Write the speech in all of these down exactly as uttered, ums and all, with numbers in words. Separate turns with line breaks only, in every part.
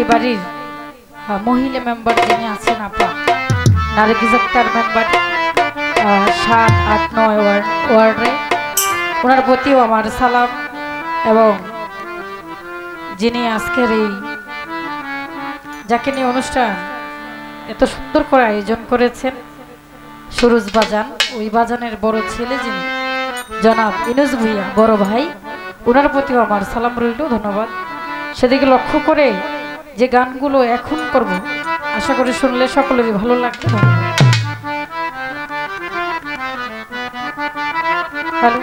এই বাড়ির মহিলা মেম্বার যিনি আছেন আপা নারগিস আক্তার মেম্বার সাত আট নয় ওয়ার্ড ওয়ার্ডে ওনার প্রতিও আমার সালাম। এবং যিনি আজকের এই যাকে নিয়ে অনুষ্ঠান এত সুন্দর করে আয়োজন করেছেন সুরজ বাজান, ওই বাজানের বড় ছেলে যিনি জনাব ইনুস ভুইয়া বড় ভাই, ওনার প্রতিও আমার সালাম রইল, ধন্যবাদ। সেদিকে লক্ষ্য করে যে গানগুলো এখন করব আশা করি শুনলে সকলেরই ভালো লাগবে। হ্যালো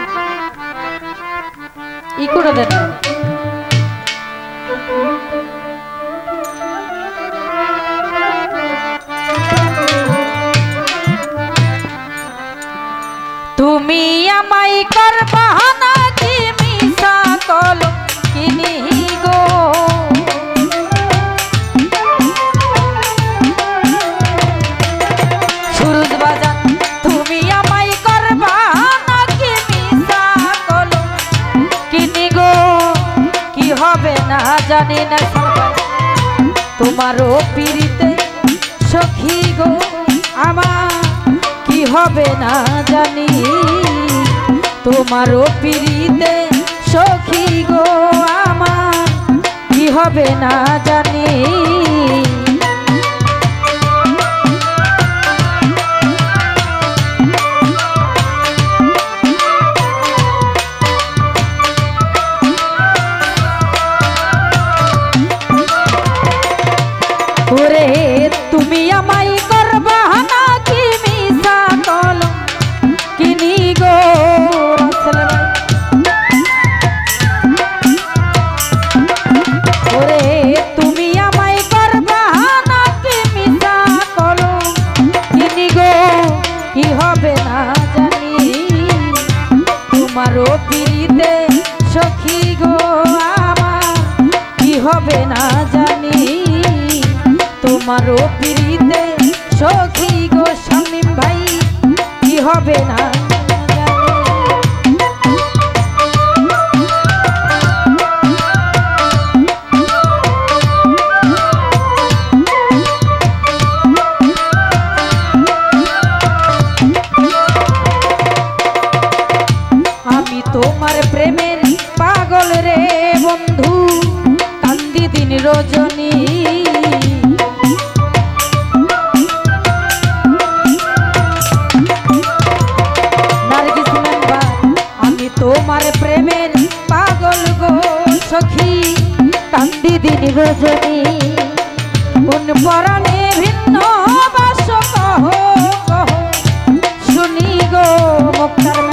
ই করে দেন। তুমি আমায় করবা নাকি মিশা কলম কিনি গো, সুরজ বাজান তুমি আমায় করবা নাকি মিশা কলম কিনি গো, কি হবে না জানি না তোমারও পিরিতে সখী গো আমার, কি হবে না জানি তোমারও পিরিতে সখী গো আমার, কি হবে না জানি। ওরে তুমি আমায় করবা নাকি মিশা কলম কিনি গো, ওরে তুমি আমায় করবা নাকি মিশা কলম কিনি গো, কি হবে না জানি তোমারও পিরিতে সখী গো আমার, কি হবে না জানি তোমারও পিরিতে সখী গো শামীম ভাই, কি হবে না। আমি তোমার প্রেমের পাগল রে বন্ধু, কান্দি দিন রজনী তোমার প্রেমের পাগল গো সখী, কান্দি দিন রজনী কোন পরাণে ভিন্ন বাস কহ কহ শুনি গো মুক্তার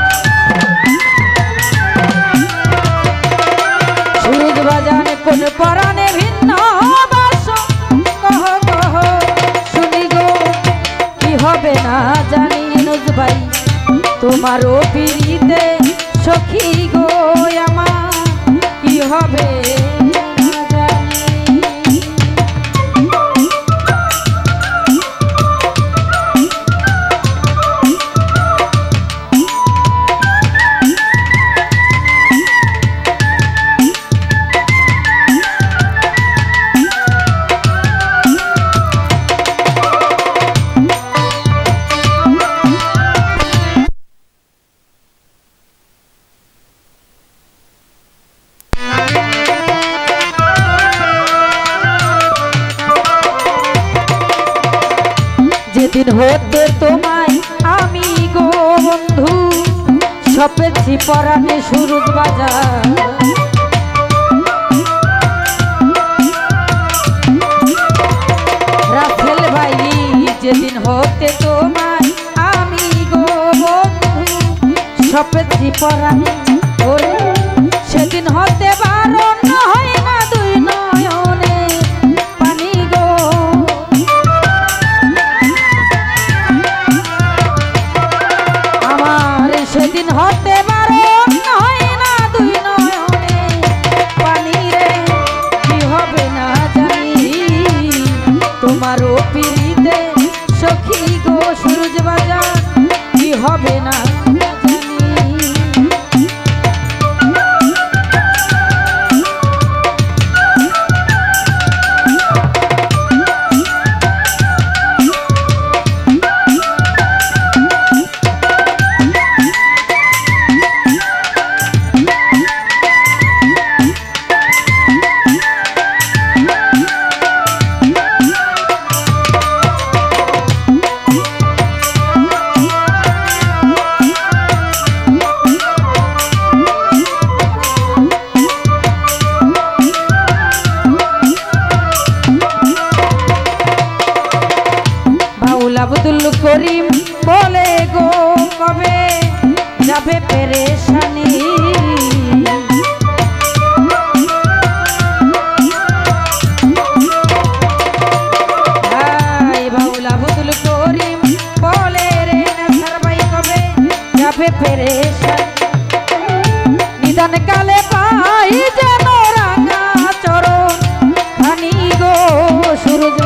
সুরজ বাজান, কোন পরাণে ভিন্ন বাস কহ কহ শুনি গো, কি হবে না জানি নুজ ভাই তোমারও পিরিতে সখী গো আমার, কি হবে না জানি। যেদিন হতে তোমায় আমি গো বন্ধু সপেছি পরাণে সুরজ বাজার, রাসেল ভাই যেদিন হতে তোমায় আমি গো বন্ধু সপেছি পরাণে, ওরে সেদিন হতে বারণ হয় না দুই নয়নে পানি গো, সেদিন হতে বারণ হয় না দুই নয়নে পানি রে, কি হবে না জানি তোমারও পিরিতে সখী গো সুরজ বাজার, কি হবে না জানি। যাবে পেরেশানি। বাউল আব্দুল করিম বলে রে নেশার ভাই কবে যাবে পেরেশানি। নিদান কালে পাই যেন রাঙা চরণ খানি গো সূরজ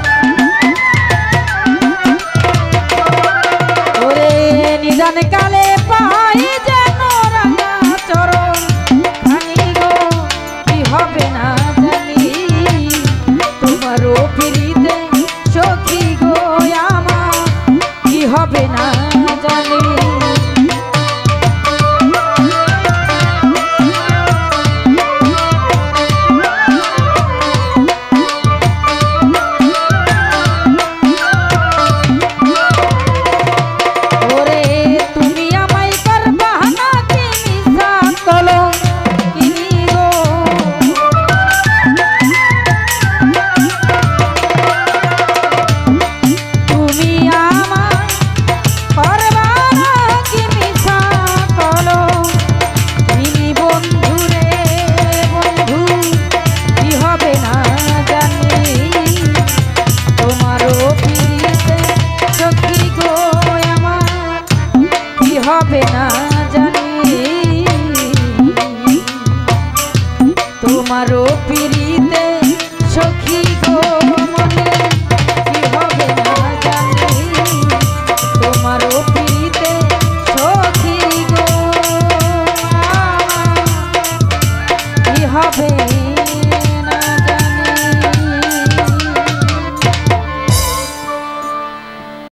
ওরে নিদান কালে পাই যেন রাঙা চরণ খানি গো কি হবে না জানি তোমারও ফিরিতে সখী গো আমার কি হবে না জানি। হবে না জানি তোমারও পিরিতে সখী গো মনে